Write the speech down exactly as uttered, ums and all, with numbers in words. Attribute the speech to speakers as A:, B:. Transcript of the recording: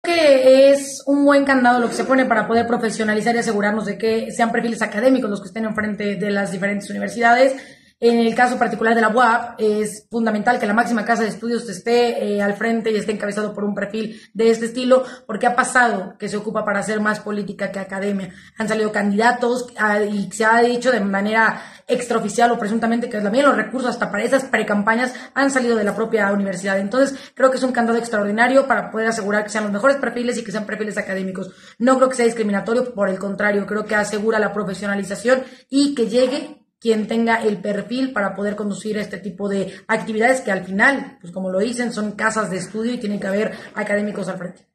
A: Que es un buen candado lo que se pone para poder profesionalizar y asegurarnos de que sean perfiles académicos los que estén enfrente de las diferentes universidades. En el caso particular de la U A P, es fundamental que la máxima casa de estudios esté eh, al frente y esté encabezado por un perfil de este estilo, porque ha pasado que se ocupa para hacer más política que academia. Han salido candidatos a, y se ha dicho de manera extraoficial o presuntamente que también los recursos hasta para esas precampañas han salido de la propia universidad. Entonces, creo que es un candado extraordinario para poder asegurar que sean los mejores perfiles y que sean perfiles académicos. No creo que sea discriminatorio, por el contrario, creo que asegura la profesionalización y que llegue quien tenga el perfil para poder conducir este tipo de actividades que al final, pues como lo dicen, son casas de estudio y tiene que haber académicos al frente.